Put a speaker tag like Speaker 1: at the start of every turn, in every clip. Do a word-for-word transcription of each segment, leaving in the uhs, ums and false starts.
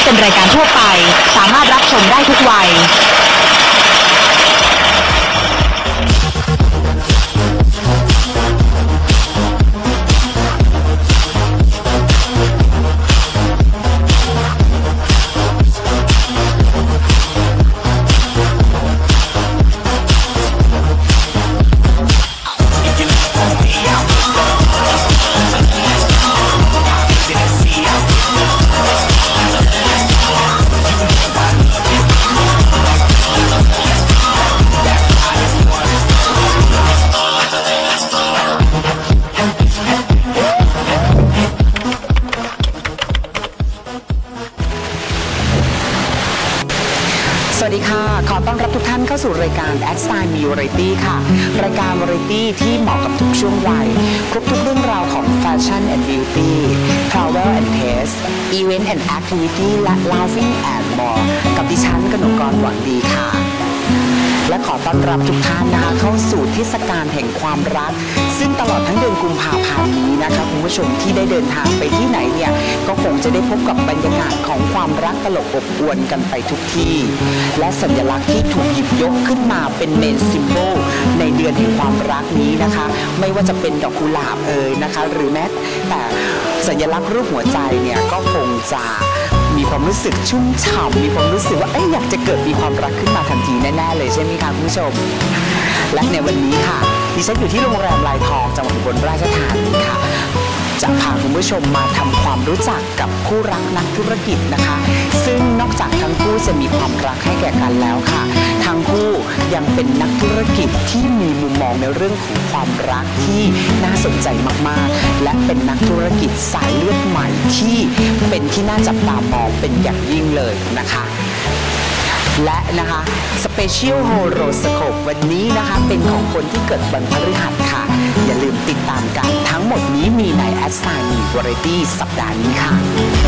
Speaker 1: เป็นรายการทั่วไปสามารถรับชมได้ทุกวัย
Speaker 2: สวัสดีค่ะขอต้อนรับทุกท่านเข้าสู่รายการ At Style Variety ค่ะรายการ Variety ที่เหมาะกับทุกช่วงวัยครบทุกเรื่องราวของ Fashion and Beauty Travel and Taste Event and Activity และ Laughing and More กับดิฉันกนกกรหวังดีค่ะและขอต้อนรับทุกท่านนะคะเข้าสู่เทศกาลแห่งความรักซึ่งตลอดทั้งเดือนกุมภาพันธ์นี้นะคะคุณผู้ชมที่ได้เดินทางไปที่ไหนเนี่ยก็คงจะได้พบกับบรรยากาศของความรักตลบอบอวลกันไปทุกที่และสัญลักษณ์ที่ถูกหยิบยกขึ้นมาเป็นเมนซิมโบลในเดือนแห่งความรักนี้นะคะไม่ว่าจะเป็นดอกกุหลาบเอ่ยนะคะหรือแม้แต่สัญลักษณ์รูปหัวใจเนี่ยก็คงจะมีความรู้สึกชุ่มฉ่ำมีความรู้สึกว่าเอ๊ะอยากจะเกิดมีความรักขึ้นมาทันทีแน่ๆเลยใช่ไหมคะคุณผู้ชมและในวันนี้ค่ะดิฉันอยู่ที่โรงแรมลายทองจังหวัดอุบลราชธานีค่ะจะพาคุณผู้ชมมาทำความรู้จักกับคู่รักนักธุรกิจนะคะซึ่งนอกจากทั้งคู่จะมีความรักให้แก่กันแล้วค่ะทั้งคู่ยังเป็นนักธุรกิจที่มีมุมมองในเรื่องของความรักที่น่าสนใจมากๆและเป็นนักธุรกิจสายเลือดใหม่ที่เป็นที่น่าจับตามองเป็นอย่างยิ่งเลยนะคะและนะคะ Special Horoscope วันนี้นะคะเป็นของคนที่เกิดวันพฤหัสค่ะอย่าลืมติดตามกันทั้งหมดนี้มีใน At Style Variety สัปดาห์นี้ค่ะ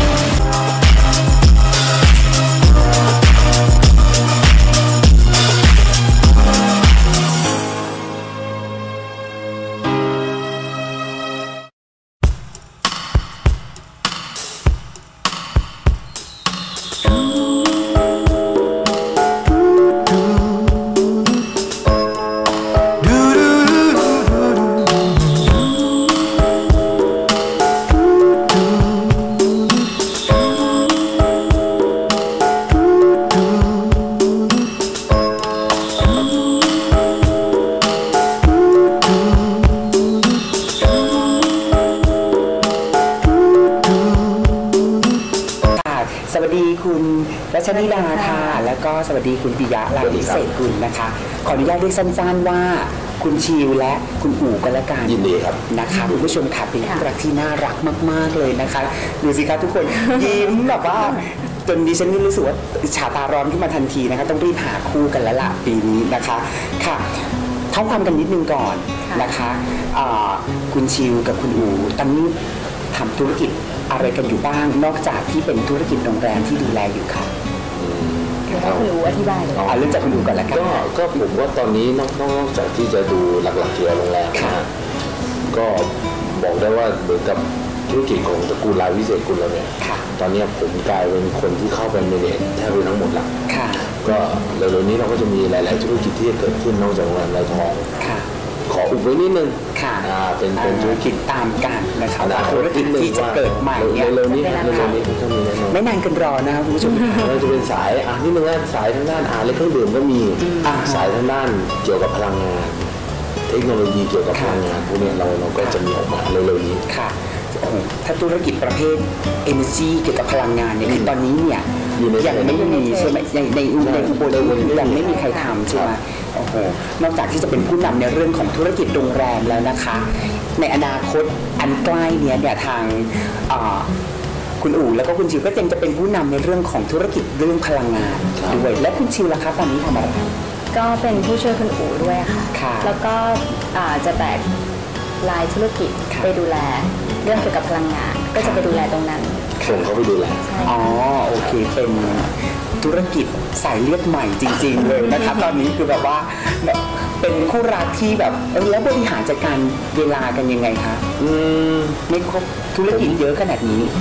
Speaker 2: สวัสดีคุณรัชนิดาค่ะแล้วก็สวัสดีคุณปิยะลาวิเศษกุลนะคะขออนุญาตเรียกสั้นๆว่าคุณชิวและคุณอู๋ก็แล้วกัน
Speaker 3: ยินดีครับ
Speaker 2: นะคะคุณผู้ชมค่ะเป็นคู่รักที่น่ารักมากๆเลยนะคะดูสิคะทุกคนยิ้มแบบว่าจนดิฉันนี่รู้สึกว่าฉาตาร้อนขึ้นมาทันทีนะคะต้องรีบหาคู่กันแล้วล่ะปีนี้นะคะค่ะเท่าความกันนิดนึงก่อนนะคะคุณชิวกับคุณอู๋ตอนนี้ทำธุรกิจอะไรกันอยู่บ้างนอกจากที่เป็นธุรกิจโรงแรมที่ดูแลอยู่ค่ะ
Speaker 1: ให้คุณอู๋อธิบายเลย
Speaker 2: เอาเริ่มจากคุณอู๋ก่อนละกัน
Speaker 3: ก็ก็ผมว่าตอนนี้นอกนอกจากที่จะดูหลักๆเกี่ยวกับโรงแรมนะก็บอกได้ว่าเหมือนกับธุรกิจของตระกูลลายวิเศษกุลเราเนี่ยตอนนี้ผมกลายเป็นคนที่เข้าไปในเน็ตแทบจะทั้งหมดละก็เร็วๆนี้เราก็จะมีหลายๆธุรกิจที่จะเกิดขึ้นนอกจากโรงแรมลายทองขออุบไว้นิดนึง
Speaker 2: ค่ะ
Speaker 3: เป็นเป็นธุรกิจ
Speaker 2: ตามกันนะครับธุรกิจที่จะเกิดใหม่เนี่ย
Speaker 3: เร็วๆนี้เร็วๆนี้ก็มีแน่นอน
Speaker 2: ไม่นานเกินรอนะครับคุณผู้ชม
Speaker 3: เราจะเป็นสายอ่ะนี่มันสายทางด้านอาหารและเครื่องดื่มก็มีสายทางด้านเกี่ยวกับพลังงานเทคโนโลยีเกี่ยวกับพลังงานพวกนี้เราเราก็จะมีออกมาเร็วๆนี้
Speaker 2: ค่ะถ้าธุรกิจประเภท energy เกี่ยวกับพลังงานเนี่ยคือตอนนี้เนี่ยยังไม่มีใช่ไหมในในในอุบลยังไม่มีใครทำใช่ไหมโอ้โหนอกจากที่จะเป็นผู้นำในเรื่องของธุรกิจโรงแรมแล้วนะคะในอนาคตอันใกล้เนี้ยเนี่ยทางคุณอู๋แล้วก็คุณชิวก็ยังจะเป็นผู้นำในเรื่องของธุรกิจเรื่องพลังงานด้วยและคุณชิวล่ะคะตอนนี้ทำอะไร
Speaker 1: ก็เป็นผู้ช่วยคุณอู๋ด้วยค่ะแล้วก็จะแบกรายธุรกิจไปดูแลเรื่องเกี่ยวกับพลังงานก็จะไปดูแลตรงนั้น
Speaker 3: ส่งเขาไปดูแล
Speaker 2: อ๋อโอเคเป็นธุรกิจสายเลือดใหม่จริงๆเลยนะครับตอนนี้คือแบบว่าเป็นคู่รักที่แบบแล้วบริหารจัดการเวลากันยังไงคะอืมไม่ครบธุรกิจเยอะขนาดนี้
Speaker 3: จ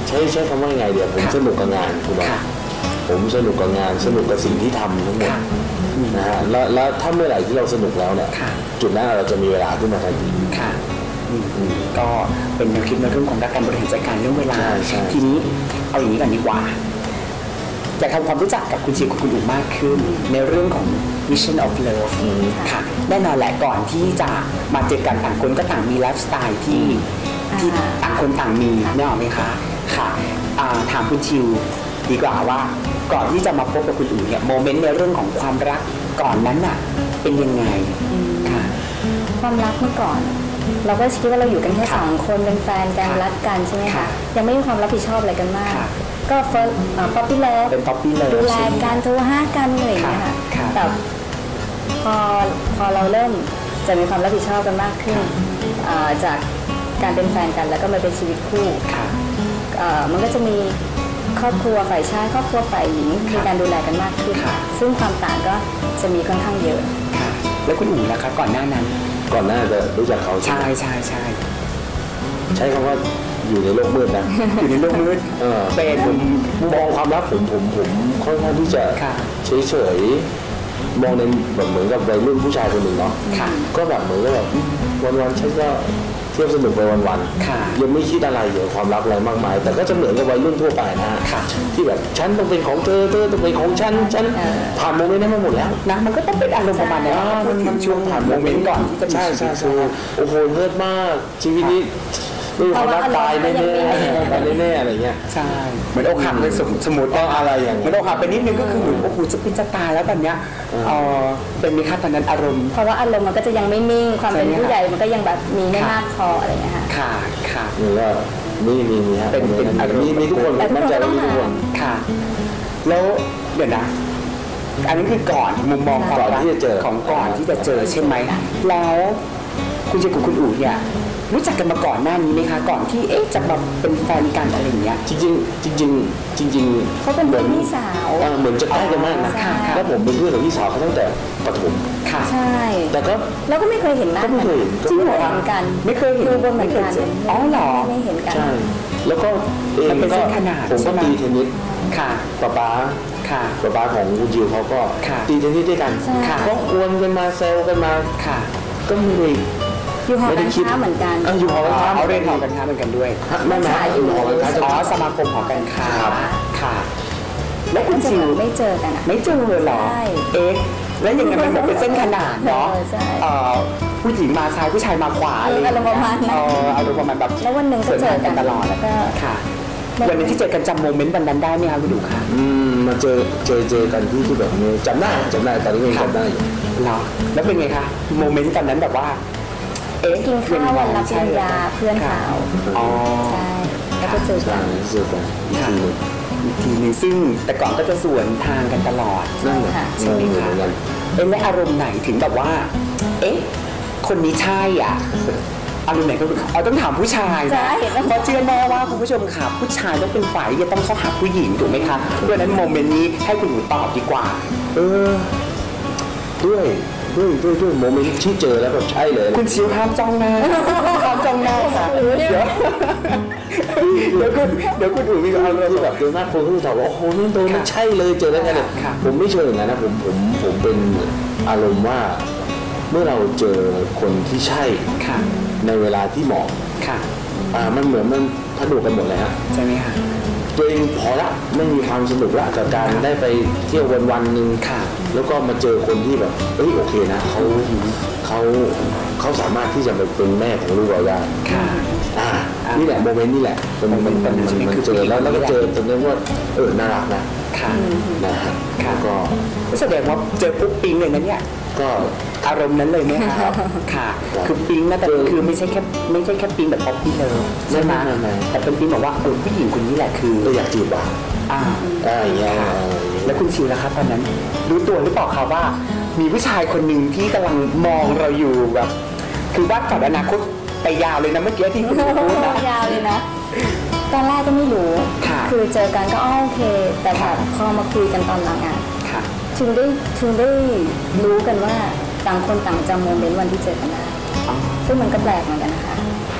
Speaker 3: ใช้ใช้คำว่าไงเดี๋ยวผมสนุกกับงานคุณบอลผมสนุกกับงานสนุกกับสิ่งที่ทำทั้งหมดนะฮะแล้วแล้วถ้าเมื่อไหร่ที่เราสนุกแล้วเนี่ยจุดนั้นเราจะมีเวลาขึ้นมาทันที
Speaker 2: ค่ะก็เป็นแนวคิดในเรื่องของการบริหารจัดการเรื่องเวลาทีนี้เอาอย่างนี้กันดีกว่าอยากทำความรู้จักกับคุณชิวกับคุณอู๋มากขึ้นในเรื่องของ Vision of Love ค่ะแน่นอนแหละก่อนที่จะมาเจอกันต่างคนก็ต่างมีไลฟ์สไตล์ที่ที่ต่างคนต่างมีแน่นอนไหมคะค่ะถามคุณชิวดีกว่าว่าก่อนที่จะมาพบกับคุณอู๋เนี่ยโมเมนต์ในเรื่องของความรักก่อนนั้นน่ะเป็นยังไงค่ะ
Speaker 1: ความรักเมื่อก่อนเราก็คิดว่าเราอยู่กันแค่สองคนเป็นแฟนกันรักกันใช่ไหมคะยังไม่มีความรับผิดชอบอะไรกันมากก็เฟิร์สป๊อปปี้เลิฟ
Speaker 2: เป็นป๊อปปี้เลิฟ
Speaker 1: ดูแลกันโทรหากันอะไรอย่างเงี้ยค่ะแต่พอพอเราเริ่มจะมีความรับผิดชอบกันมากขึ้นจากการเป็นแฟนกันแล้วก็มาเป็นชีวิตคู่มันก็จะมีครอบครัวฝ่ายชายครอบครัวฝ่ายหญิงมีการดูแลกันมากขึ้นซึ่งความต่างก็จะมีค่อนข้างเยอะ
Speaker 2: แล้วคุณอู๋นะคะก่อนหน้านั้น
Speaker 3: ก่อนหน้าจะรู้จักเขา
Speaker 2: ใช่ใช่ใช่
Speaker 3: ใช้คำว่าอยู่ในโลกมืดนะ
Speaker 2: อยู่ในโลกมืด
Speaker 3: เออเป็นผมมองความรักผมผมผมค่อนข้างที่จะเฉยเฉยมองในแบบเหมือนกับวัยรุ่นผู้ชายคนหนึ่งเนาะก็แบบเหมือนกับแบบวันๆฉันก็เที่ยวสนุกไปวันๆยังไม่คิดอะไรเกี่ยวกับความรักอะไรมากมายแต่ก็จะเหมือนกับวัยรุ่นทั่วไปนะที่แบบฉันต้องเป็นของเธอเธอต้องเป็นของฉันฉันผ่านโมเมนต์นั้นมาหมดแล้ว
Speaker 2: นะมันก็ต้องเป็นอารมณ์ประมาณนั้นมันช่วงผ่านโมเมนต์ก่อนที่จะ
Speaker 3: ใช่ใช่ใช่โอ้โหเฮิร์ตมากชีวิตนี้ไม่มีความรักตายแน่ๆตายแน่ๆอะไรเงี้ย
Speaker 2: ใช่เหมือนอกหักเลยสมมติ
Speaker 3: อะไรอย่าง
Speaker 2: เหมือนอกหักไปนิดนึงก็คือเหมือนโอ้โหจะเป็นจะตายแล้วแบบเนี้ยเออเป็นมีค่าตอนนั้นอารมณ์
Speaker 1: เพราะว่าอารมณ์มันก็จะยังไม่นิ่งความเป็นผู้ใหญ่มันก็ยังแบบมีไม่มากพออะไรเงี้ยค่ะ
Speaker 2: ค่ะค่ะ
Speaker 3: นี่ก็มีมีมีฮะเป็นเป็นมีมีทุกคนมั่นใจว่ามีทุกคน
Speaker 2: ค่ะแล้วเดี๋ยวนะอันนี้คือก่อนมุมมอง
Speaker 3: ก่อนที่จะเจอ
Speaker 2: ของก่อนที่จะเจอใช่ไหมแล้วคุณเจกับคุณอู๋เนี่ยรู้จักกันมาก่อนหน้านี้ไหมคะก่อนที่เอ๊ะจะมาเป็นแฟนกันอะไรอย่างเงี้ย
Speaker 3: จริงจริงจริงจริงจริง
Speaker 1: เขาเป็นเพื่อนพี่สาว
Speaker 3: เหมือนจะใกล้กันมากนะแล้วผมเป็นเพื่อนกับพี่สาวเขาตั้งแต่ประถม
Speaker 2: ค่ะ
Speaker 1: ใช่
Speaker 3: แต่ก็
Speaker 1: เราก็ไม่เคยเห็นหน้า
Speaker 3: ก็ไม่เคยเห็น
Speaker 1: จริงเหมือนกัน
Speaker 2: ไม่เคยเห็น
Speaker 1: ดูบนเหมือนกัน
Speaker 2: อ๋อเหรอ
Speaker 1: ไม่เห็นกัน
Speaker 3: ใช่แล้วก็เองก็ผมก็ตีเทนนิส
Speaker 2: ค่ะ
Speaker 3: ป๊าป๊า
Speaker 2: ค่ะ
Speaker 3: ป๊าป๊าของคุณจิวเขาก็ตีเทนนิสด้วยกันก็กวนกันมาแซวกันมา
Speaker 2: ค่ะ
Speaker 3: ก็ไม่ได้
Speaker 1: อยู่หอการค้าเหมือนกัน
Speaker 3: อยู่หอการค้า
Speaker 2: เขาเรียนหอการค้าเหมือนกันด้วย
Speaker 3: ไม่ไม่อยู่หอการค้า
Speaker 2: อ๋อสมาคมหอการค้าค่ะแล้วคุณจิว
Speaker 1: ไม่เจอกัน
Speaker 2: ไม่เจอเหรอเอ๊ะแล้วยังไงมันแบบเป็นเส้นขนานเนาะผู้หญิงมาซ้ายผู้ชายมาขวา
Speaker 1: อะไรอารมณ์ประมาณนั้น
Speaker 2: อารมณ์ประมาณแบบ
Speaker 1: แล้ววันหนึ่งก็เจอกัน
Speaker 2: ตลอดแล้วก็ค่ะวันนี้ที่เจอกันจำโมเมนต์วันนั้นได้ไหมคะคุณดูค่ะ
Speaker 3: อืมมาเจอเจอเจอกันที่ที่แบบนี้จำได้จำได้ตอนนี้ยังจำได้อยู่
Speaker 2: เนาะแล้วเป็นไงคะโมเมนต์ตอนนั้นแบบว่า
Speaker 1: เอ๊ะกินข้าววันรับปริญญาเพื่อนสาว
Speaker 2: อ๋อ
Speaker 1: ใช่แล้วก็เจอกัน
Speaker 3: เจอกัน
Speaker 2: อีกทีนึงซึ่งแต่ก่อนก็จะสวนทางกันตลอด
Speaker 3: นั่นแหละ
Speaker 2: ใช่ไหมคะเป็นในอารมณ์ไหนถึงแบบว่าเอ๊ะคนนี้ใช่อ่ะอารมณ์ไหนก็เอาต้องถามผู้ชายนะเพราะเชื่อแน่ว่าคุณผู้ชมค่ะผู้ชายต้องเป็นฝ่ายที่ต้องเข้าหาผู้หญิงถูกไหมคะเพราะนั้นโมเมนต์นี้ให้คุณหนูตอบดีกว่า
Speaker 3: เออด้วยด้วยด้วยด้วยโมเมนต์ที่เจอแล้วแบบใช่เลย
Speaker 2: คุณชิวห้ามจ้องหน้าห้ามจ้องหน้าค่ะเดี๋ยวเดี๋ยวคุณเดี๋ยวคุณอู๋มีอารมณ์
Speaker 3: ที่แบบโดยมากคนก็จะถามว่าโอ้โหนี่ตัวไม่ใช่เลยเจอแล้วไงเนี่ยผมไม่เชื่ออย่างนั้นนะผมผมผมเป็นอารมณ์ว่าเมื่อเราเจอคนที่ใช่ในเวลาที่เหมาะอ่ามันเหมือนมันผนวกกันหมดเลยฮะ
Speaker 2: ใช่ไหมคะ
Speaker 3: ตัวเองพอละไม่มีความสนุกละกับการได้ไปเที่ยววันวันหนึ่งแล้วก็มาเจอคนที่แบบเอ้ยโอเคนะเขาเขาเขาสามารถที่จะไปเป็นแม่ของลูกเราได้อ่านี่แหละโมเมนต์นี่แหละมันมันมันมันเจอแล้วแล้วก็เจอจนเรียกว่าเออน่ารักนะนะฮะก็
Speaker 2: แสดงว่าเจอปุ๊บปิ๊งเลยนะเนี่ย
Speaker 3: ก็
Speaker 2: อารมณ์นั้นเลยไหมครับค่ะคือปิ๊งนะแต่คือไม่ใช่แค่ไม่ใช่แค่ปิ๊งแบบป๊อปปี้เลยใช่ไหมแต่เป็นปิ๊งบอกว่าเออผู้หญิงคนนี้แหละคือ
Speaker 3: เราอยากจีบอ่ะ
Speaker 2: อ่า
Speaker 3: อ่าอย่างเงี้ย
Speaker 2: แล้วคุณชิวล่ะครับตอนนั้นรู้ตัวหรือเปล่าครับว่ามีผู้ชายคนหนึ่งที่กำลังมองเราอยู่แบบคือวาดฝันอนาคตไปยาวเลยนะเมื่อกี้ที่คุณพูดนะ
Speaker 1: ยาวเลยนะตอนแรกก็ไม่รู้คือเจอกันก็โอเคแต่แบบพอมาคุยกันตอนหลังอ่ะถึงได้ถึงได้รู้กันว่าต่างคนต่างจำโมเมนต์วันที่เจอกันได้ซึ่งมันก็แปลกเหมือนกันนะคะ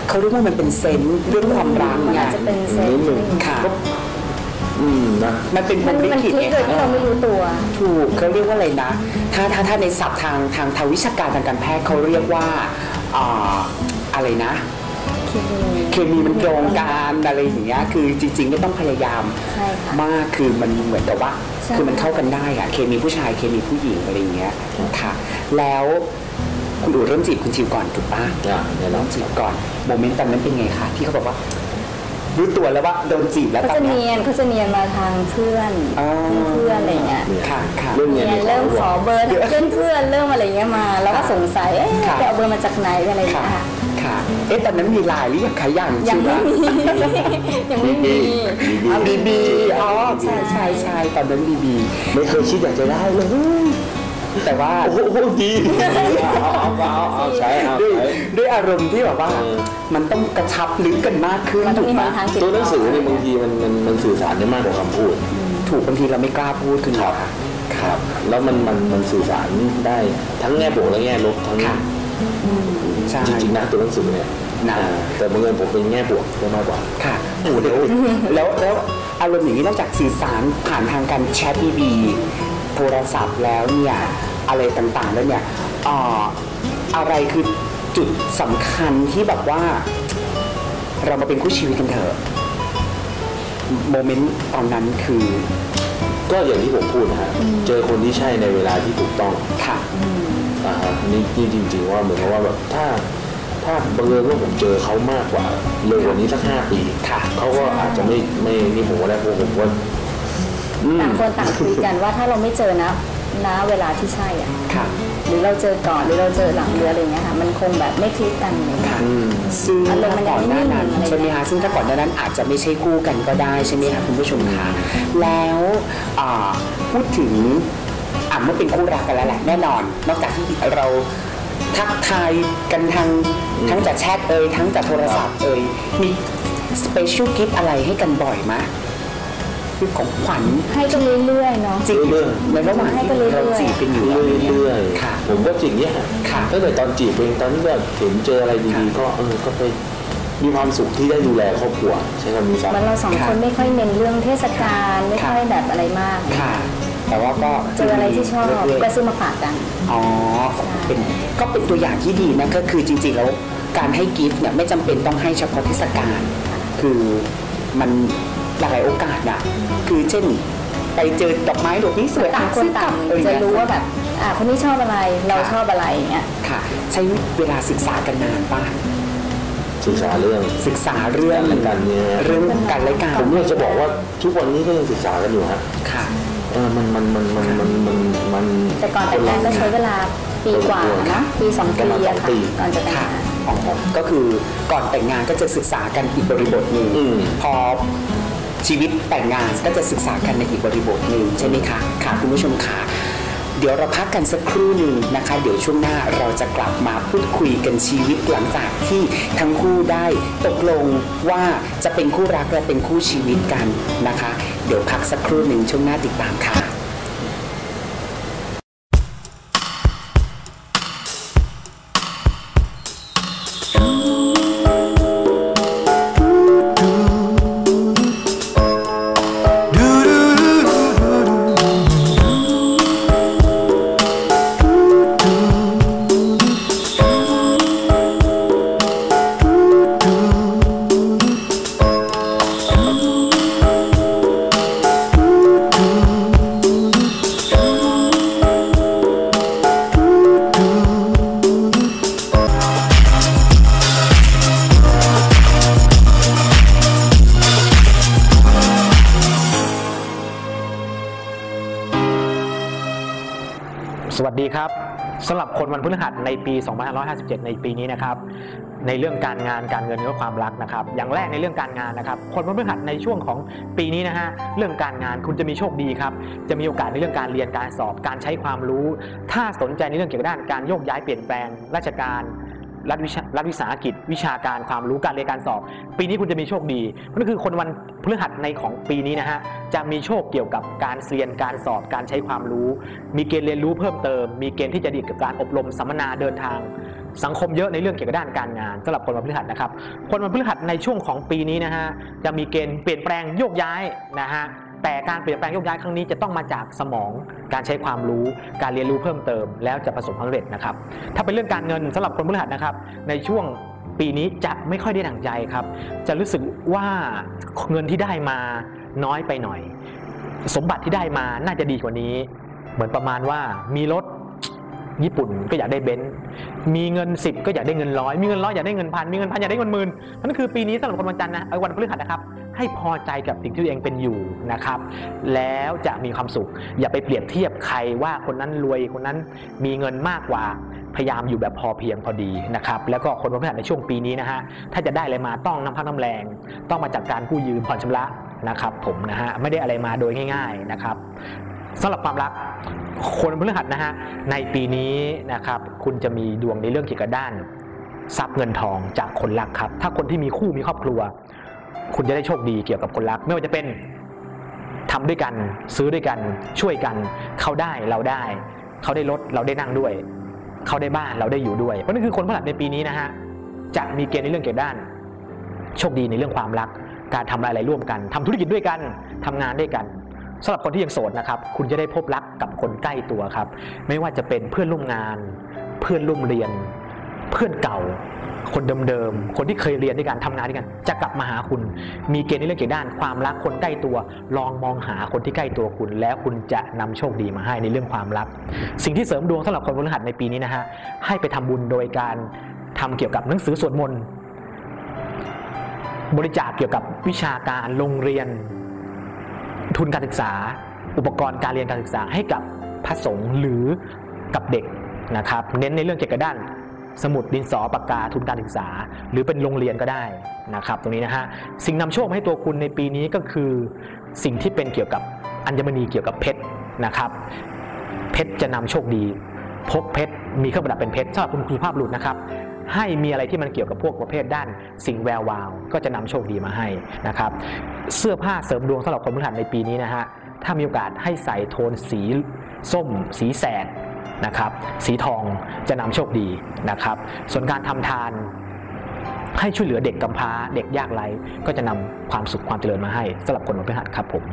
Speaker 2: เขาเรียกว่ามันเป็นเซนส์เรื่องความรัก
Speaker 1: มัน
Speaker 2: ไง
Speaker 1: อาจจะเป็นเซน
Speaker 3: นิด
Speaker 1: ส์
Speaker 3: นึง
Speaker 2: ค่ะ
Speaker 3: อืมนะ
Speaker 2: มันเป็น
Speaker 1: มัน
Speaker 2: ลิ
Speaker 1: มัน
Speaker 2: ขิต
Speaker 1: คิด
Speaker 2: ไง
Speaker 1: โดยที่เราไม่รู้ตัว
Speaker 2: ถูกเขาเรียกว่าอะไรนะถ้าถ้าถ้าในศัพท์ทางทางทางวิชาการทางการแพทย์เขาเรียกว่าอ่าอะไรนะเคมีมันตรงกันอะไรอย่างเงี้ยคือจริงๆไม่ต้องพยายาม
Speaker 1: ใช่ค่ะ
Speaker 2: มากคือมันเหมือนกับว่า
Speaker 1: ใช่
Speaker 2: คือมันเข้ากันได้อะเคมีผู้ชายเคมีผู้หญิงอะไรอย่างเงี้ยค่ะแล้วคุณอู๋เริ่มจีบคุณชิวก่อนถูกปะ
Speaker 3: อ่าแน่นอ
Speaker 2: เริ่
Speaker 3: น
Speaker 2: มจีบก่อนโมเมนต์ตอนนั้นเป็นไงคะที่เขาบอกว่ารู้ตัวแล้วว่าโดนจีบแล้ว
Speaker 1: เขา
Speaker 2: ตอ
Speaker 1: จะ
Speaker 2: นเนี้
Speaker 1: เนี
Speaker 2: ย
Speaker 1: ยนเขาจะเนียนมาทางเพื่อน
Speaker 2: อ๋อ
Speaker 1: เพื่อนอะไรเงี้ย
Speaker 2: ค่ะค่ะ
Speaker 3: เรื่อง
Speaker 1: เนี
Speaker 3: เนี้
Speaker 1: ยนเริ่มขอเบอร์เพื่อนเพื่อนๆเริ่มอะไรเงี้ยมาแล้วก็สงสัยเอ๊ะ
Speaker 2: ค่ะ
Speaker 1: ไปเอาเบอร์มาจากไหนอะไร
Speaker 2: ค่ะ
Speaker 1: เงี้ยค่ะ
Speaker 2: ค่ะเอ๊ะตอนนั้นมีไลน์หรือยังคะยัง
Speaker 1: ยัง
Speaker 2: ใช่
Speaker 1: ไม่
Speaker 2: ไหม
Speaker 1: มียังไม่มี
Speaker 2: อ๋อบีบีอ๋อใช่ใช่ใช่ตอนนั้นบีบี
Speaker 3: ไม่เคยคิดอยากจะได้เลย
Speaker 2: แต่ว่า
Speaker 3: โอ้โหดีเอาเอาเอาเอาใช้เอา
Speaker 2: ด้วย
Speaker 3: ใช้
Speaker 2: ด้วยอารมณ์ที่แบบว่า
Speaker 3: เออ
Speaker 2: มันต้องกระชับลึกกันมากขึ้น
Speaker 1: มันต้อ
Speaker 2: ถู
Speaker 1: ง
Speaker 2: ก
Speaker 1: มี
Speaker 2: ไหม
Speaker 1: หนทางติด
Speaker 3: ตัวหนังสือ
Speaker 1: ต่
Speaker 3: เนี่ยบางทีมันมันมันสื่อสารได้มากกว่าคำพูด
Speaker 2: ถูกบางทีเราไม่กล้าพูดขึ้น
Speaker 3: ค
Speaker 2: มา
Speaker 3: รับครับ แล้วมันมันมันสื่อสารได้ทั้งแง่บวกและแง่ลบทั้ง
Speaker 2: ค่ะใช่
Speaker 3: จริงๆนะตัวหนังสือเนี่ย
Speaker 2: นะ
Speaker 3: อ่าแต่บางเงินผมเป็นแง่บวกได้มากกว่า
Speaker 2: ค่ะโอ้โหเดี๋ยวแล้วแล้วอารมณ์อย่างนี้นอกจากสื่อสารผ่านทางการแชทบีบีโทรศัพท์แล้วเนี่ยอะไรต่างๆแล้วเนี่ยอ่าอะไรคือจุดสำคัญที่แบบว่า เรามาเป็นคู่ชีวิตกันเถอะโมเมนต์ตอนนั้นคือ
Speaker 3: ก็อย่างที่ผมพูดนะฮะเจอคนที่ใช่ในเวลาที่ถูกต้อง
Speaker 2: ค่ะ
Speaker 3: อ่าฮะนี่นี่จริงๆว่าเหมือนกับว่าแบบถ้าถ้าบังเอิญว่าผมเจอเขามากกว่าเร็วกว่านี้สักห้าปี
Speaker 2: ค่ะ
Speaker 3: เขาก็อาจจะไม่ไม่นี่ผมว่าได้เพราะผมว่าอืม
Speaker 1: างคนต่างคุยกันว่าถ้าเราไม่เจอนะนะเวลาที่ใช่อ่ะ
Speaker 2: ค่ะ
Speaker 1: หรือเราเจอก่อนหรือเราเจอหลังหรืออะไรเงี้ยค่ะมันคงแบบไม่คลิกกันอะไรเลย
Speaker 2: ค่ะ
Speaker 3: อืม
Speaker 2: ซึ่ง
Speaker 1: อารมณ์
Speaker 2: ถ้า
Speaker 1: มันยั
Speaker 2: ก่
Speaker 1: ง
Speaker 2: อนหน้านั้น
Speaker 1: ไม่นิ่ง
Speaker 2: ใช่ไหมคะซึ่งถ้าก่อนหน้านั้นอาจจะไม่ใช่คู่กันก็ได้ใช่ไหมคะคุณผู้ชมคะแล้วอ่าพูดถึงอ่ะเมื่อเป็นคู่รักกันแล้วแหละแน่นอน นอกจากที่เราทักทายกันทางทั้งจากแชทเอ่ยทั้งจากโทรศัพท์เอ่ยมีสเปเชียลกิฟต์อะไรให้กันบ่อยไหมคือของขวัญ
Speaker 1: ให้กันเรื่อยๆเนาะ
Speaker 2: จริง
Speaker 3: เรื่อย
Speaker 2: ในระหว่าง
Speaker 1: ให้
Speaker 2: ที่
Speaker 1: กันเรื่อยๆ
Speaker 2: เราจีบกันอยู่
Speaker 3: เรื่อยๆ
Speaker 2: ค่ะ
Speaker 3: ผมก็จริงเนี่ย
Speaker 2: ค่ะ
Speaker 3: ตั้งแต่ตอนจีบเองตอนนี้ก็เห็นเจออะไรดีๆก็เออก็ไปมีความสุขที่ได้ดูแลครอบครัวใช้คำนี้ซะ
Speaker 1: เหมันเราสองคนไม่ค่อยเน้นเรื่องเทศกาลไม่ค่อยแบบอะไรมาก
Speaker 2: ค่ะ แต่ว่าก็
Speaker 1: เจออะไรที่ชอบ
Speaker 2: เรื่ยๆ
Speaker 1: ก็ซื้อมาฝากกัน
Speaker 2: อ๋อเป็นก็เป็นตัวอย่างที่ดีนะก็คือจริงๆแล้วการให้กิฟต์เนี่ยไม่จำเป็นต้องให้เฉพาะเทศกาลคือมันหลายๆโอกาสนะคือเช่นไปเจอดอกไม้ดอกนี้สวย
Speaker 1: ต่างคนต่าง
Speaker 2: เออ
Speaker 1: จะรู้ว่าแบบอ่าคนนี้ชอบอะไรเราชอบอะไรอย่างเงี้ย
Speaker 2: ค่ะใช้เวลาศึกษากันนานป่ะ
Speaker 3: ศึกษาเรื่อง
Speaker 2: ศึกษาเรื่อง
Speaker 3: กันและกันเนี่ย
Speaker 2: เรื่องกันและกัน
Speaker 3: ผมอยากจะบอกว่าทุกวันนี้ก็ยังศึกษากันอยู่ฮะ
Speaker 2: ค่ะ
Speaker 3: เออมันมันมันมันมันมันมัน
Speaker 1: แต่ก่อนแต่งงานก็ใช้เวลาปีกว่านะปีสองปีอะค่ะก่อนจะแต่ง
Speaker 2: ค่ะ
Speaker 1: งาน
Speaker 2: อ๋อก็คือก่อนแต่งงานก็จะศึกษากันอีกบริบทหนึ่ง
Speaker 3: อืม
Speaker 2: พอชีวิตแต่งงานก็จะศึกษากันในอีกบริบทหนึ่งใช่ไหมคะค่ะคุณผู้ชมค่ะเดี๋ยวเราพักกันสักครู่หนึ่งนะคะ เดี๋ยวช่วงหน้าเราจะกลับมาพูดคุยกันชีวิตหลังจากที่ทั้งคู่ได้ตกลงว่าจะเป็นคู่รักและเป็นคู่ชีวิตกันนะคะ เดี๋ยวพักสักครู่หนึ่งช่วงหน้าติดตามค่ะ
Speaker 4: สวัสดีครับสำหรับคนวันพฤหัสในปี สองพันห้าร้อยห้าสิบเจ็ด ในปีนี้นะครับในเรื่องการงานการเงินและความรักนะครับอย่างแรกในเรื่องการงานนะครับคนวันพฤหัสในช่วงของปีนี้นะฮะเรื่องการงานคุณจะมีโชคดีครับจะมีโอกาสในเรื่องการเรียนการสอบการใช้ความรู้ถ้าสนใจในเรื่องเกี่ยวกับด้านการโยกย้ายเปลี่ยนแปลงราชการรัฐวิชารัฐวิสาหกิจวิชาการความรู้การเรียนการสอบปีนี้คุณจะมีโชคดีนั่นคือคนวันพฤหัสในของปีนี้นะฮะจะมีโชคเกี่ยวกับการเรียนการสอบการใช้ความรู้มีเกณฑ์เรียนรู้เพิ่มเติมมีเกณฑ์ที่จะดีกับการอบรมสัมมนาเดินทางสังคมเยอะในเรื่องเกี่ยวกับด้านการงานสำหรับคนวันพฤหัสนะครับคนวันพฤหัสในช่วงของปีนี้นะฮะจะมีเกณฑ์เปลี่ยนแปลงโยกย้ายนะฮะแต่การเปลี่ยนแปลงโยกย้ายครั้งนี้จะต้องมาจากสมองการใช้ความรู้การเรียนรู้เพิ่มเติมแล้วจะประสบความสำเร็จนะครับถ้าเป็นเรื่องการเงินสำหรับคนพฤหัสนะครับในช่วงปีนี้จะไม่ค่อยได้ดั่งใจครับจะรู้สึกว่าเงินที่ได้มาน้อยไปหน่อยสมบัติที่ได้มาน่าจะดีกว่านี้เหมือนประมาณว่ามีรถญี่ปุ่นก็อยากได้เบนซ์มีเงินสิบก็อยากได้เงินร้อยมีเงินร้อยอยากได้เงินพันมีเงินพันอยากได้เงินหมื่นนั่นคือปีนี้สำหรับคนวันจันทร์นะวันพฤหัสนะครับให้พอใจกับสิ่งที่ตัวเองเป็นอยู่นะครับแล้วจะมีความสุขอย่าไปเปรียบเทียบใครว่าคนนั้นรวยคนนั้นมีเงินมากกว่าพยายามอยู่แบบพอเพียงพอดีนะครับแล้วก็คนวันพฤหัสในช่วงปีนี้นะฮะถ้าจะได้อะไรมาต้องน้ำพักน้ำแรงต้องมาจากการกู้ยืมผ่อนชำระนะครับผมนะฮะไม่ได้อะไรมาโดยง่ายๆนะครับสำหรับความรักคนพฤหัสนะฮะในปีนี้นะครับคุณจะมีดวงในเรื่องเกี่ยวกับด้านทรัพย์เงินทองจากคนรักครับถ้าคนที่มีคู่มีครอบครัวคุณจะได้โชคดีเกี่ยวกับคนรักไม่ว่าจะเป็นทำด้วยกันซื้อด้วยกันช่วยกันเขาได้เราได้เขาได้รถเราได้นั่งด้วยเขาได้บ้านเราได้อยู่ด้วยเพราะนั่นคือคนพฤหัสในปีนี้นะฮะจะมีเกณฑ์ในเรื่องเกี่ยวกับด้านโชคดีในเรื่องความรักการทำอะไรร่วมกันทำธุรกิจด้วยกันทำงานด้วยกันสำหรับคนที่ยังโสดนะครับคุณจะได้พบรักกับคนใกล้ตัวครับไม่ว่าจะเป็นเพื่อนร่วมงานเพื่อนร่วมเรียนเพื่อนเก่าคนเดิมๆคนที่เคยเรียนด้วยกันทำงานด้วยกันจะกลับมาหาคุณมีเกณฑ์ในเรื่องเกี่ยวกับด้านความรักคนใกล้ตัวลองมองหาคนที่ใกล้ตัวคุณแล้วคุณจะนำโชคดีมาให้ในเรื่องความรักสิ่งที่เสริมดวงสำหรับคนพฤหัสในปีนี้นะฮะให้ไปทำบุญโดยการทำเกี่ยวกับหนังสือสวดมนต์บริจาคเกี่ยวกับวิชาการโรงเรียนทุนการศึกษาอุปกรณ์การเรียนการศึกษาให้กับพระสงฆ์หรือกับเด็กนะครับเน้นในเรื่องเกี่ยวกับด้านสมุดดินสอปากกาทุนการศึกษาหรือเป็นโรงเรียนก็ได้นะครับตรงนี้นะฮะสิ่งนำโชคมาให้ตัวคุณในปีนี้ก็คือสิ่งที่เป็นเกี่ยวกับอัญมณีเกี่ยวกับเพชรนะครับเพชรจะนำโชคดีพกเพชรมีเครื่องประดับเป็นเพชรสำหรับคุณสุภาพบุรุษนะครับให้มีอะไรที่มันเกี่ยวกับพวกประเภทด้านสิ่งแวววาวก็จะนำโชคดีมาให้นะครับเสื้อผ้าเสริมดวงสำหรับคนพฤหัสในปีนี้นะฮะถ้ามีโอกาสให้ใส่โทนสีส้มสีแสดนะครับสีทองจะนำโชคดีนะครับส่วนการทำทานให้ช่วยเหลือเด็กกำพร้าเด็กยากไร้ก็จะนำความสุขความเจริญมาให้สำหรับคนวันพฤหัสครับผม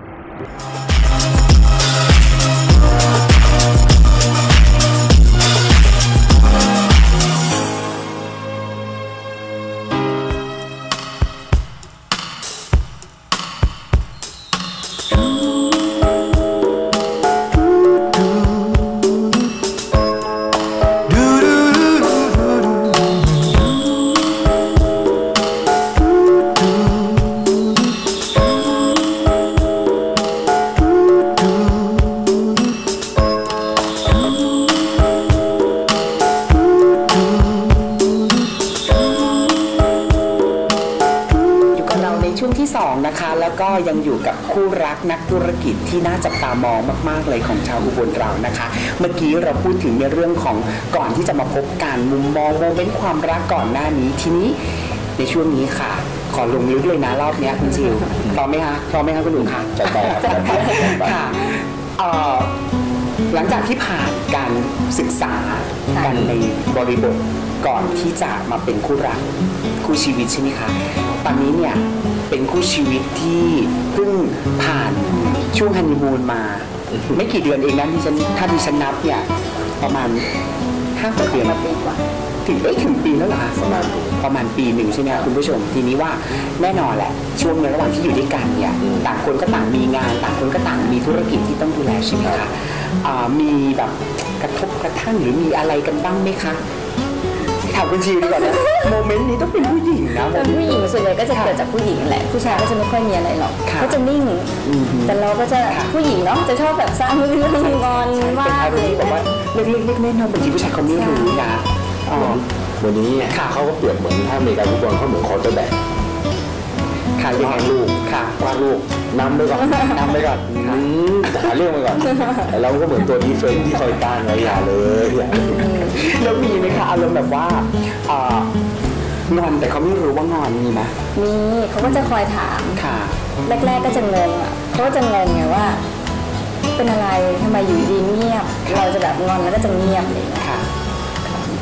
Speaker 2: นะคะแล้วก็ยังอยู่กับคู่รักนักธุรกิจที่น่าจับตามองมากๆเลยของชาวอุบลเรานะคะเมื่อกี้เราพูดถึงในเรื่องของก่อนที่จะมาพบกันมุมมองโมเมนต์ความรักก่อนหน้านี้ทีนี้ในช่วงนี้ค่ะขอลงลึกเลยนะรอบนี้คุณจิวพร้อมไหมคะพร้อมไหมคะคุณหนุ่มคะ
Speaker 3: จะต่อ
Speaker 2: ค่ะหลังจากที่ผ่านการศึกษากันในบริบทก่อนที่จะมาเป็นคู่รักคู่ชีวิตใช่ไหมคะตอนนี้เนี่ยเป็นคู่ชีวิตที่เพิ่งผ่านช่วงฮันนีมูนมาไม่กี่เดือนเองนะที่ฉันถ้าดิฉันนับเนี่ยประมาณห้าหกเดือนมาปีกว่าถึงได้ถึงปีแล้วเหรอคะประมาณประมาณปีหนึ่งใช่ไหมคุณผู้ชมทีนี้ว่าแน่นอนแหละช่วงในระหว่างที่อยู่ด้วยกันเนี่ยต่างคนก็ต่างมีงานต่างคนก็ต่างมีธุรกิจที่ต้องดูแลใช่ไหมคะมีแบบกระทบกระทั่งหรือมีอะไรกันบ้างไหมคะถามคุณชีดีกว่านะโมเมนต์นี้ต้องเป็นผู้หญิงนะ
Speaker 1: เป็นผู้หญิงส่วนใหญ่ก็จะเกิดจากผู้หญิงแหละผู้ชายก็จะไม่ค่อยมีอะไรหรอกก็จะนิ่งแต่เราก็จะผู้หญิงเนาะจะชอบแบบสร้างเรื่องงอนว่า
Speaker 2: เป็นอารมณ์ที่แบบว่าเล็กๆๆน้อยๆบางทีผู้ชายเขาไม่รู้นะ
Speaker 3: วันนี้เขาก็เปรียบเหมือนถ้ามีการฟุตบอลเขาเหมือนคอร์เตอร์แบ็ค
Speaker 2: ค่ะวาดลูกค่ะ
Speaker 3: วาดลูกนำไปก่อนนำไปก่อนหาเรื่องไปก่อนแต่เราก็เหมือนตัวดีเฟนที่คอยต้านไว้อย่าเลย
Speaker 2: แล้วมีไหมคะอารมณ์แบบว่างอนแต่เขาไม่รู้ว่างอนมีไหม
Speaker 1: มีเขาก็จะคอยถาม
Speaker 2: ค่ะ
Speaker 1: แรกๆก็จะงงอ่ะเขาก็จะงงไงว่าเป็นอะไรทำไมอยู่ดีเงียบเราจะแบบงอนแล้วก็จะเงียบเลย
Speaker 2: ค่ะ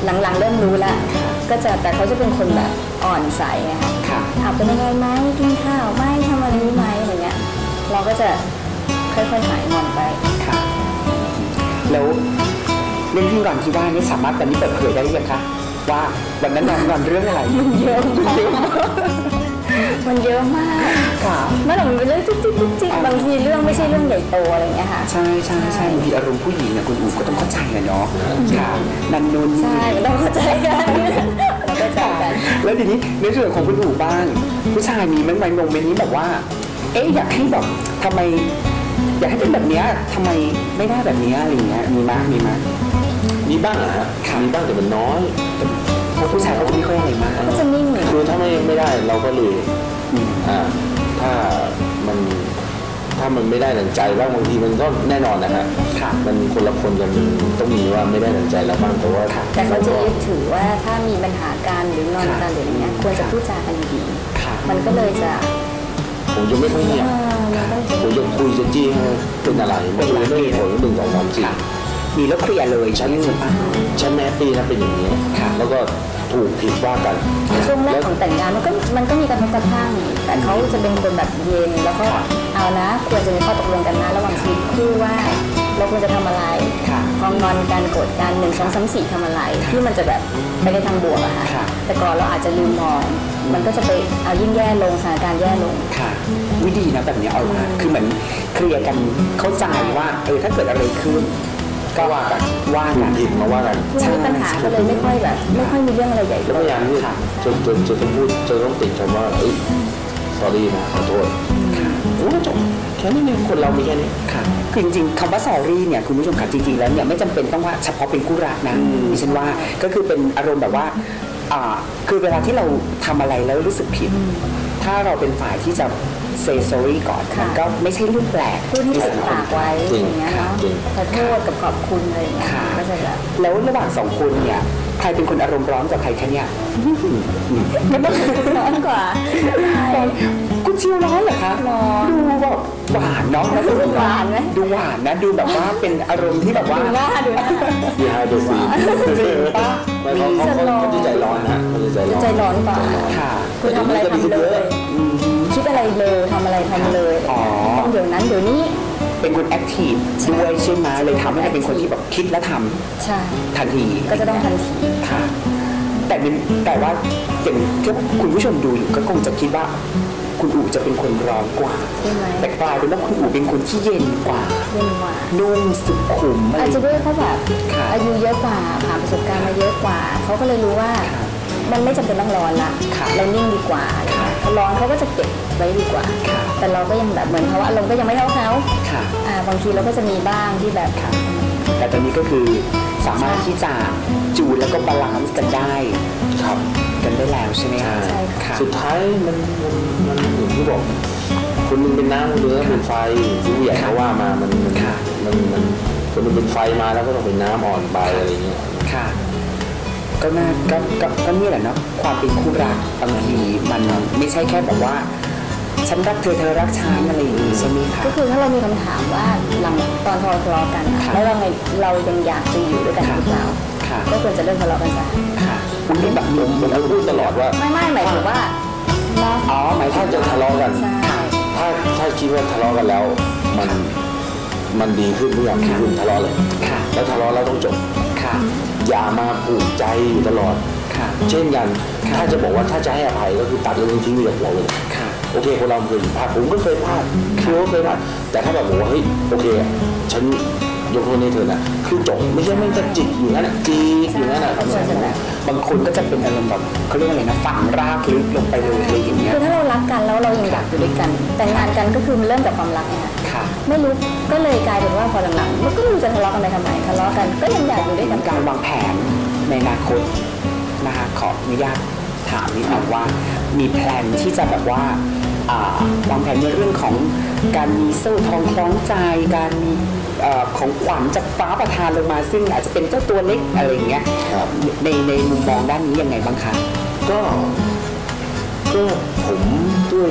Speaker 1: หลังๆเริ่มรู้แล้วก็จะแต่เขาจะเป็นคนแบบอ่อนใสไงค่ะถามเป็นยังไงไหมกินข้าวไหมทำอะไรไหมอะไรเงี้ยเราก็จะค่อยๆหายงอนไป
Speaker 2: ค่ะแล้วเรื่องที่งอนที่ว่านี่สามารถตอนนี้เปิดเผยได้หรือยังคะว่าวันนั้นงอนเรื่องอะไร
Speaker 1: มันเยอะมากมันเยอะมาก
Speaker 2: ค่ะ
Speaker 1: เมื่อไหร่มันเป็นเรื่องจิ๊กจิ๊กจิ๊กบางทีเรื่องไม่ใช่เรื่องใหญ่โตอะไรเงี้ยค่ะ
Speaker 2: ใช่ใช่ใช่บางทีอารมณ์ผู้หญิงเนี่ยคุณอู๋ก็ต้องเข้าใจกันเนาะค่ะนันนุ่น
Speaker 1: ใช่ต้องเข้าใจกันต้องเข้าใจกัน
Speaker 2: แล้วทีนี้ในส่วนของคุณอู๋บ้างผู้ชายมีมั้ยในโมเมนต์นี้แบบว่าเอ๊ะอยากให้แบบทำไมอยากให้เป็นแบบนี้ทำไมไม่ได้แบบนี้อะไรอย่างเงี้ยมีมั้ยมีมั้ย
Speaker 3: มีบ้างอะฮะมีบ้างแต่มันน้อย
Speaker 2: เพราะผู้ชายเขาจะไม่ค่อยอะไรมาก
Speaker 1: ก็จะนิ่ง
Speaker 3: คือถ้าไม่ไม่ได้เราก็เลยอ่าถ้ามันถ้ามันไม่ได้ดังใจบ้างบางทีมันก็แน่นอนนะฮะมันคนละคนกันต้องมีว่าไม่ได้ดังใจแล้วบ้างแต่ว่า
Speaker 1: แต่เขาจะยึดถือว่าถ้ามีปัญหาการหรือนอนกันหรืออย่างเงี้ยควรจะพูดจากันดีมันก็เลยจะ
Speaker 3: ผมจะไม่ค่อยเงียบผมจะคุยจะจี้ให้เป็นอะไรไม่รู้ไม่ผลหนึ่งสองสามสี่
Speaker 2: มีแล้วเคลียร์เลยฉันนี่
Speaker 3: ป่ะฉันแมสตี้นะเป็นอย่างนี้แล้วก็ถูกผิดว่ากัน
Speaker 1: ช่วงแรกของแต่งงานมันก็มันก็มีกระทบกระทั่งแต่เขาจะเป็นคนแบบเย็นแล้วก็เอานะควรจะมีข้อตกลงกันนะระหว่างชีวิตคู่ว่าเราควรจะทำอะไรพองอนการโกรธกันหนึ่งสองสามสี่ทำอะไรที่มันจะแบบไปในทางบวกอะค่ะแต่ก่อนเราอาจจะลืมมองมันก็จะไปเอายิ่งแย่ลงสถานการณ์แย่ลง
Speaker 2: ค่ะวิธีนะแบบนี้เอาละคือเหมือนเคลียร์กันเข้าใจว่าเออถ้าเกิดอะไรขึ้น
Speaker 3: ก็ว่ากัน
Speaker 2: ว่ากัน
Speaker 3: ผิดมาว่ากัน
Speaker 1: ใช่ปัญหาก็เลยไม่ค่อยแบบไม่ค่อยมีเรื่องอะไรใหญ่
Speaker 3: แล้วพยายามที่จนจนจะต้องพูดจะต้องติดคำว่าเอ้ย sorry นะขอโทษโอ้จบแค่นี้เองคนเรามีแค่นี้
Speaker 2: ค่ะคือจริงๆคำว่า sorry เนี่ยคุณผู้ชมค่ะจริงๆแล้วเนี่ยไม่จำเป็นต้องว่าเฉพาะเป็นคู่รักนะดิฉันว่าก็คือเป็นอารมณ์แบบว่าอ่าคือเวลาที่เราทำอะไรแล้วรู้สึกผิดถ้าเราเป็นฝ่ายที่จะ say sorry ก่อนมันก็ไม่ใช่เรื่องแปลก
Speaker 1: พูดที่ติดปากไว้อย่างเงี้ยเนาะขอโทษกับขอบคุณอะไรอย่างเงี้ยก็จะแบบ
Speaker 2: แล้วระหว่างสองคนเนี่ยใครเป็นคนอารมณ์ร้อนกว่าใครคะเนี่ย
Speaker 1: มันต้องเป็นร้อนกว่า
Speaker 2: คุณชิวร้อนเหรอคะดูแบบหวานเนาะ
Speaker 1: ดูหวานไหม
Speaker 2: ดูหวานนะดูแบบว่าเป็นอารมณ์ที่แบบว่า
Speaker 1: ดูหน้าดูหน้า
Speaker 3: ดีฮะดูฟี
Speaker 2: จริงป่ะ
Speaker 3: เขาเขาเขาจะใจร้อนฮะเขาจะใจร้อน
Speaker 1: ใจร้อนกว่า
Speaker 2: ค่ะ
Speaker 1: คุณทำอะไรทำเลยคิดอะไรเลยทำอะไรทำเลยต้องเดี๋ยวนั้นเดี๋ยวนี้
Speaker 2: เป็นคนแอคทีฟด้วยใช่ไหมเลยทำให้เป็นคนที่แบบคิดและทำ
Speaker 1: ใช่
Speaker 2: ทันที
Speaker 1: ก็จะต้องทันที
Speaker 2: ค่ะแต่แต่ว่าอย่างที่คุณผู้ชมดูอยู่ก็คงจะคิดว่าคุณอู๋จะเป็นคนร้อนกว่าแต่กลายเป็นว่าคุณอู๋เป็นคนที่เย็นกว่า
Speaker 1: เย็นกว่า
Speaker 2: นุ่มสุขุม
Speaker 1: อาจจะด้วยเขาแบบอายุเยอะกว่าผ่านประสบการณ์มาเยอะกว่าเขาก็เลยรู้ว่ามันไม่จำเป็นต้องร้อนละเรานิ่งดีกว่าเขาร้อนเขาก็จะเก็บไว้ดีกว่าแต่เราก็ยังแบบเหมือนเขาว่าอารมณ์ก็ยังไม่เท่าเขาบางทีเราก็จะมีบ้างที่แบบ
Speaker 2: แต่ตอนนี้ก็คือสามารถที่จะจูนแล้วก็บาลานซ์กันได้
Speaker 3: ครับ
Speaker 2: กันได้แล้วใช่ไหม
Speaker 1: ใช่ค่ะ
Speaker 3: สุดท้ายมันมันมันอย่างที่บอกคนนึงเป็นน้ำคนนึงเป็นไฟผู้ใหญ่เขาว่ามามันมันมันคนนึงเป็นไฟมาแล้วก็ต้องเป็นน้ำอ่อนไปอะไรเงี้ย
Speaker 2: ค่ะก็น่าก็ก็ก็นี่แหละเนาะความเป็นคู่รักบางทีมันไม่ใช่แค่แบบว่าฉันรักเธอเธอรักฉันอะไรอย่างนี้ใช่ไหมคะ
Speaker 1: ก็คือถ้าเรามีคำถามว่าหลังตอนทะเลาะกันแล้วเราไงเรายังอยากจะอยู่ด้วยกันหรือเปล่าก็ควรจะเลิกทะเลาะกันซะ
Speaker 2: ค่ะคุณนี่แบบผม
Speaker 3: ผมพูดตลอดว่า
Speaker 1: ไม่ไม่หมายถึงว่า
Speaker 3: อ๋อหมายถ้าจะทะเลาะกันถ้าถ้าคิดว่าทะเลาะกันแล้วมันมันดีขึ้นไม่อยากคุณทะเลาะเลยแล้วทะเลาะแล้วต้องจบอย่ามาผูกใจอยู่ตลอดเช่นกันถ้าจะบอกว่าถ้าจะให้อภัยก็คือตัดเรื่องทิ้งไปจากเราเลยโอเคคนเราเคยพลาดผมก็เคยพลาดคือก็เคยพลาดแต่ถ้าแบบบอกว่าเฮ้ยโอเคฉันยกโทษให้เธอนะคือจบไม่ใช่ไม่จะจิกอยู่นั่นจีอยู่นั่นแหละ
Speaker 2: บางคนก็จะเป็นอารมณ์แบบเขาเรียกอะไรนะฝังรากลึกลงไปเลยอะไรอย่างเงี้ย
Speaker 1: คือถ้าเรารักกันแล้วเรายังอยากอยู่ด้วยกันแต่งงานกันก็คือมันเริ่มจากความรักไงคะไม่รู้ก็เลยกลายเป็นว่าพอหลังๆมันก็ไม่รู้จะทะเลาะกันไปทำไมทะเลาะกันก็ยังอยากอยู่ด้วยกัน
Speaker 2: การวางแผนในอนาคตนะคะขออนุญาตถามนิดนึงว่ามีแพลนที่จะแบบว่าวางแผนในเรื่องของการมีโซ่ทองคล้องใจการมีของขวัญจากฟ้าประทานลงมาซึ่งอาจจะเป็นเจ้าตัวเล็กอะไรอย่างเงี้ยในในมุมมองด้านนี้ยังไงบ้างคะ
Speaker 3: ก็ก็ผมด้วย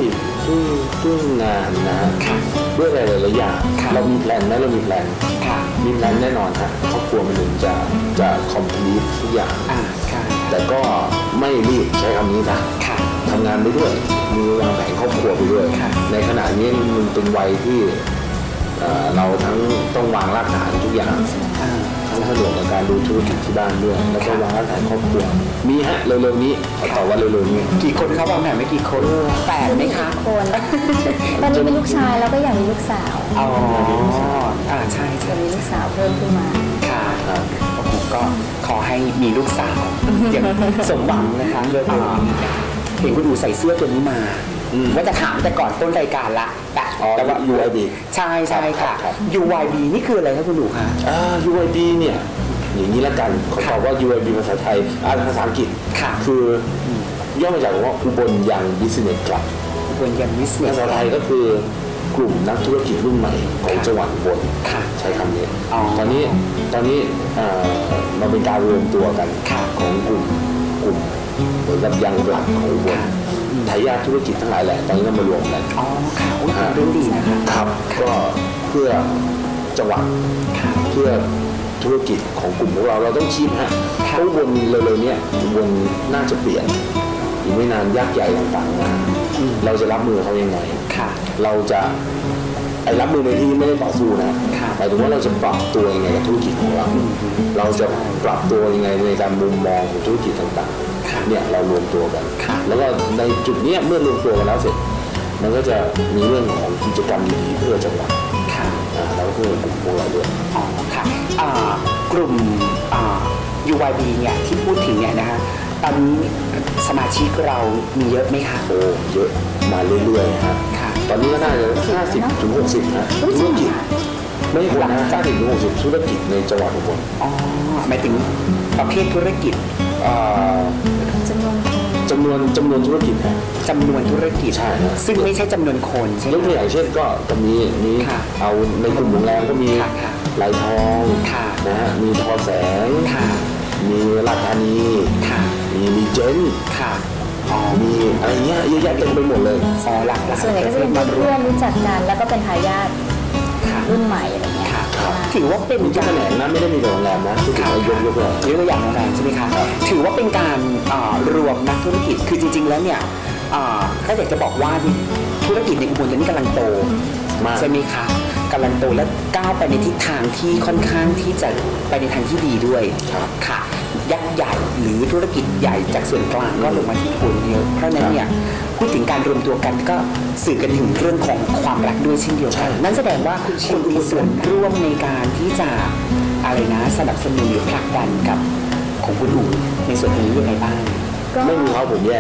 Speaker 3: ด้วยด้วยงานนะฮะด้วยอะไรหลายๆอย่างเรามีแพลนไหมเรามีแพลนมีแพลนแน่นอนฮะครอบครัวมันถึงจะจะคอมพลีททุกอย่างแต่ก็ไม่รีบใช้คำนี้นะทำงานไปด้วยมีวางแผนครอบครัวไปด้วยในขณะนี้มันเป็นวัยที่เราทั้งต้องวางรากฐานทุกอย่างทั้งสะดวกในการดูธุรกิจที่บ้านด้วยแล้วก็วางรากฐานครอบครัวมีฮะเร็วๆนี้ต่อว่าเร็วๆนี้
Speaker 2: กี่คนเขาวางแผนไม่กี่คนแปดไหมคะ
Speaker 1: คนตอนนี้มีลูกชายแล้วก็อยากมีลูกสาว
Speaker 2: อ๋ออ่าใช่
Speaker 1: จะมีลูกสาวเพิ่มขึ้นมา
Speaker 2: ค่ะผมก็ขอให้มีลูกสาวอย่างสมหวังนะคะเรื่องนี้เห็นคุณอูใส่เสื้อตัวนี้มาว่าจะถามแต่ก่อนต้นรายการละ
Speaker 3: แต่ว่า ยู ไอ บี
Speaker 2: ใช่ใช่ค่ะ ยู ไอ บี นี่คืออะไรครับคุณอูคะ
Speaker 3: อ่า ยู ไอ บี เนี่ยอย่างนี้ละกันขอตอบว่า ยู ไอ บี ภาษาไทยอ่านภาษาอังกฤษคือย่อมาจากว่าอุบลยังบิสเนสคลับ
Speaker 2: อุบลยังบิสเนส
Speaker 3: ภาษาไทยก็คือกลุ่มนักธุรกิจรุ่นใหม่ของจังหวัดอุบลใช้คำนี้ตอนนี้ตอนนี้มันเป็นการรวมตัวกันของกลุ่มกลุ่มเหมือนกับยังหลักของอุบลทายาทธุรกิจทั้งหลายแหละตอนนี้ก็มารวมกัน
Speaker 2: อ๋อค่ะโอ้ยเรื่องดีนะคะ
Speaker 3: ครับก็เพื่อจังหวัดเพื่อธุรกิจของกลุ่มของเราเราต้องคิดฮะเพราะวนเร็วๆนี้วนน่าจะเปลี่ยนอีกไม่นานยักษ์ใหญ่ต่างๆมาเราจะรับมือเขายังไงเราจะไอ้รับมือในที่ไม่ได้ต่อสู้นะหมายถึงว่าเราจะปรับตัวยังไงกับธุรกิจของเราเราจะปรับตัวยังไงในการมุมมองของธุรกิจต่างๆเนี่ยเรารวมตัวกันแล้วก็ในจุดนี้เมื่อรวมตัวกันแล้วเสร็จมันก็จะมีเรื่องของกิจกรรมดีๆเพื่อจังหวัดแล้วก็เพื่อกลุ่มพวกเราด้วย
Speaker 2: อ๋อค่ะกลุ่ม ยู ไอ บี เนี่ยที่พูดถึงเนี่ยนะคะตอนนี้สมาชิกเรามีเยอะไหมคะ
Speaker 3: โอ้เยอะมาเรื่อยๆฮะตอนนี้ก็น่าจะห้าสิบถึงหกสิบนะธุรกิจไม่ใช่คนนะห้าสิบถึงหกสิบธุรกิจในจังหวัดอุบล
Speaker 2: อ๋อหมายถึงประเภทธุรกิจ
Speaker 1: จำนวน
Speaker 3: จำนวนจำนวนธุรกิจฮะ
Speaker 2: จำนวนธุรกิจ
Speaker 3: ใช่
Speaker 2: ซึ่งไม่ใช่จำนวนคนใช่ไหม
Speaker 3: ยกตัวอย่างเช่นก็จะมีมีเอาในกลุ่มโรงแรมก็มีลายทองนะฮะมีทอแสงมีราชธานีมีมีเจนมีอะไรเงี้ยเยอะแยะเต็มไปหมดเลย
Speaker 2: อ๋อหลัก
Speaker 1: ส่วนใหญ่ก็จะเป็นเพื่อนรู้จักกันแล้วก็เป็นทายาทรุ่นใหม่อะไรเงี้ย
Speaker 2: ถือว่าเป็น
Speaker 3: การแถลงนะไม่ได้มีแต่โรงแรมนะคือถือว่ายกยกเลย
Speaker 2: ยกตัวอย่างโรงแรมใช่ไหมคะถือว่าเป็นการรวมนักธุรกิจคือจริงๆแล้วเนี่ยก็อยากจะบอกว่าธุรกิจในอุบลตอนนี้กำลังโตใช่ไหมคะกำลังโตและก้าวไปในทิศทางที่ค่อนข้างที่จะไปในทางที่ดีด้วยค่ะยักษ์ใหญ่หรือธุรกิจใหญ่จากส่วนกลางก็ลงมาที่อุบลเยอะเพราะนั้นเนี่ยพูดถึงการรวมตัวกันก็สื่อกันถึงเรื่องของความรักด้วยเช่นเดียวกันนั่นแสดงว่าคุณมีส่วนร่วมในการที่จะอะไรนะสนับสนุนหรือผลักดันกับของคุณอู๋ในส่วนนี้ยังไงบ้าง
Speaker 3: ไม่มีเขาผมแย่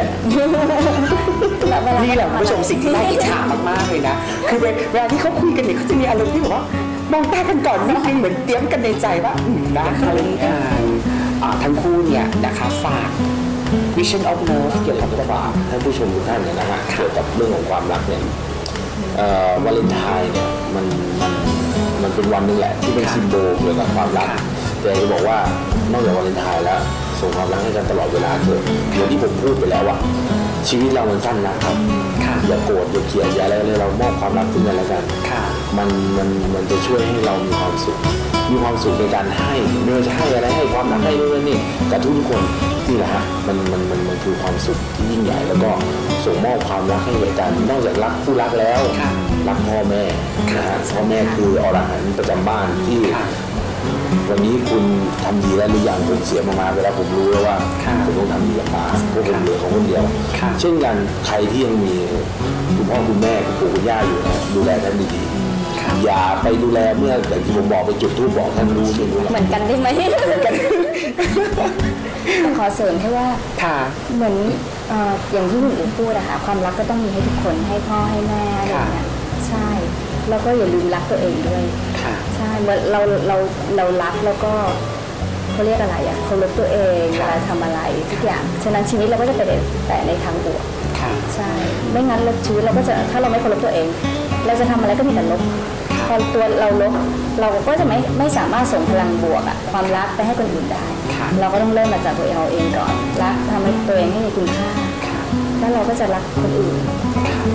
Speaker 2: นี่แหละคุณผู้ชมสิ่งที่น่าอิจฉามากๆเลยนะคือเวลาที่เขาคุยกันเนี่ยเขาจะมีอารมณ์ที่แบบว่ามองตากันก่อนนิดนึงเหมือนเตรียมกันในใจว่าอืมนะอะไรการทั้งคู่เนี่ยนะคะฝาก Vision of Love เกี่ยวกับตัว
Speaker 3: ท่านผู้ชมทุกท่านเนี่ยนะฮะเกี่ยวกับเรื่องของความรักเนี่ยวาเลนไทน์เนี่ยมันมันมันเป็นวันนึงแหละที่เป็นซิมโบลเกี่ยวกับความรักแต่จะบอกว่านอกจากวาเลนไทน์แล้วส่งความรักให้กันตลอดเวลาเถอะอย่างที่ผมพูดไปแล้วว่าชีวิตเรามันสั้นนะครับอย่าโกรธอย่าเกลียดอย่าอะไรเลยเรามอบความรักขึ้นกันแล้วกันมันมันมันจะช่วยให้เรามีความสุขมีความสุขในการให้ไม่ว่าจะให้อะไรให้ความรักให้ด้วยนี่กับทุกคนนี่แหละฮะมันมันมันมันคือความสุขที่ยิ่งใหญ่แล้วก็ส่งมอบความรักให้กันนอกจากรักผู้รักแล้วรักพ่อแม่นะฮะพ่อแม่คืออรหันต์ประจำบ้านที่วันนี้คุณทำดีแล้วหรือยังผมเสียมามาไปแล้วผมรู้แล้วว่าผมต้องทำดีกับมาเพราะผมเหลือของคนเดียวเช่นกันใครที่ยังมีคุณพ่อคุณแม่คุณปู่คุณย่าอยู่นะดูแลท่านดีๆอย่าไปดูแลเมื่ออย่างที่ผมบอกไปจุดทูบบอกท่านรู้ใช่ไหม
Speaker 1: เหมือนกันได้ไหมเหมือนกันขอเสริมให้ว่าเหมือนอย่างที่คุณอู๋พูดอะค่ะความรักก็ต้องมีให้ทุกคนให้พ่อให้แม่อะไรอย่างเงี้ยใช่แล้วก็อย่าลืมรักตัวเองด้วยใช่เราเราเรารักแล้วก็เขาเรียกอะไรอะเคารพตัวเองเวลาทำอะไรทุกอย่างฉะนั้นชีวิตเราก็จะไปแต่ในทางบวกใช่ไม่งั้นเราชีวิตเราก็จะถ้าเราไม่เคารพตัวเองเราจะทำอะไรก็มีแต่ลบพอตัวเราลบเราก็จะไม่ไม่สามารถส่งพลังบวกอะความรักไปให้คนอื่นได้เราก็ต้องเริ่มมาจากตัวเราเองก่อนรักทำให้ตัวเองให้มีคุณค่าแล้วเราก็จะรักคนอื่นใช่ดู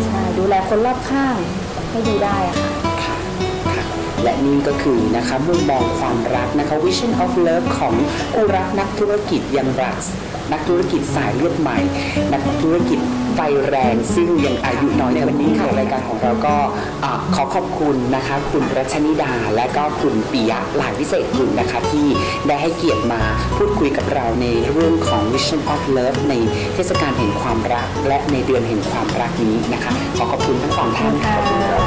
Speaker 1: แลคนรอบข้างให้ดีได้ค่ะ
Speaker 2: และนี่ก็คือนะคะมุมมองความรักนะคะ Vision of Love ของคู่รักนักธุรกิจยังรักนักธุรกิจสายเลือดใหม่นักธุรกิจไฟแรงซึ่งยังอายุน้อยในวันนี้ค่ะรายการของเราก็ขอขอบคุณนะคะคุณรัชนิดาและก็คุณปิยะหลายวิเศษกุลนะคะที่ได้ให้เกียรติมาพูดคุยกับเราในเรื่องของ Vision of Love ในเทศกาลแห่งความรักและในเดือนแห่งความรักนี้นะคะขอขอบคุณทั้งสองท่านค่ะ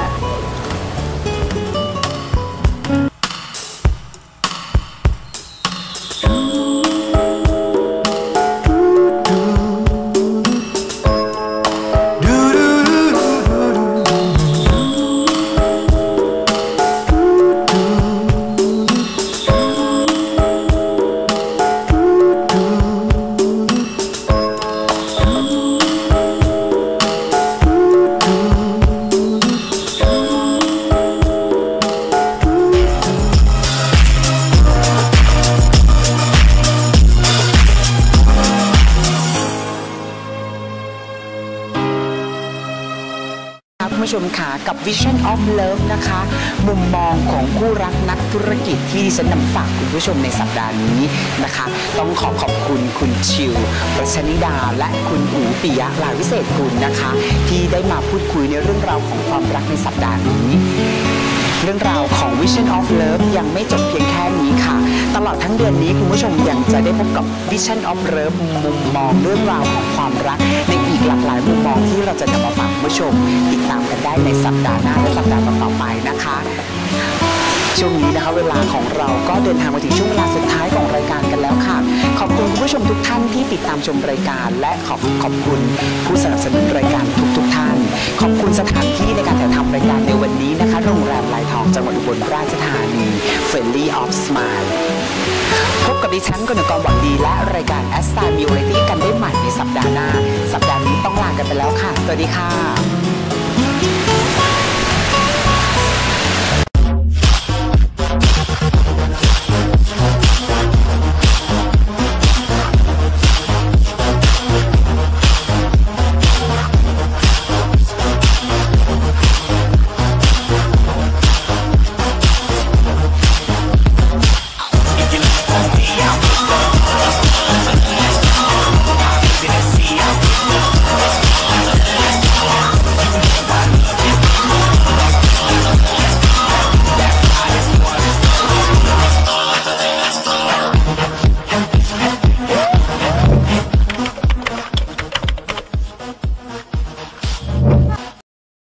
Speaker 2: คุณผู้ชมค่ะกับ Vision of Love นะคะมุมมองของคู่รักนักธุรกิจที่ฉันนำฝากคุณผู้ชมในสัปดาห์นี้นะคะต้องขอขอบคุณคุณชิวรัชนิดาและคุณอู๋ปิยะลาวิเศษกุลนะคะที่ได้มาพูดคุยในเรื่องราวของความรักในสัปดาห์นี้เรื่องราวของ Vision of Love ยังไม่จบเพียงแค่นี้ค่ะตลอดทั้งเดือนนี้คุณผู้ชมยังจะได้พบกับ Vision of Love มุมมองเรื่องราวของความรักในอีกหลากหลายมุมมองที่เราจะนำมาฝากคุณผู้ชมติดตามกันได้ในสัปดาห์หน้าและสัปดาห์ต่อไปนะคะช่วงนี้นะคะเวลาของเราก็เดินทางมาถึงช่วงเวลาสุดท้ายของรายการกันแล้วค่ะขอบคุณคุณผู้ชมทุกท่านที่ติดตามชมรายการและขอบขอบคุณผู้สนับสนุนรายการทุกๆท่านขอบคุณสถานที่ในการถ่ายทำรายการในวันนี้นะคะโรงแรมลายทองจังหวัดอุบลราชธานี Friendly of Smile พบกับดิฉันกนกรหวังดีและรายการ แอส ไตล์ Variety กันได้ใหม่ในสัปดาห์หน้าสัปดาห์นี้ต้องลากันไปแล้วค่ะสวัสดีค่ะ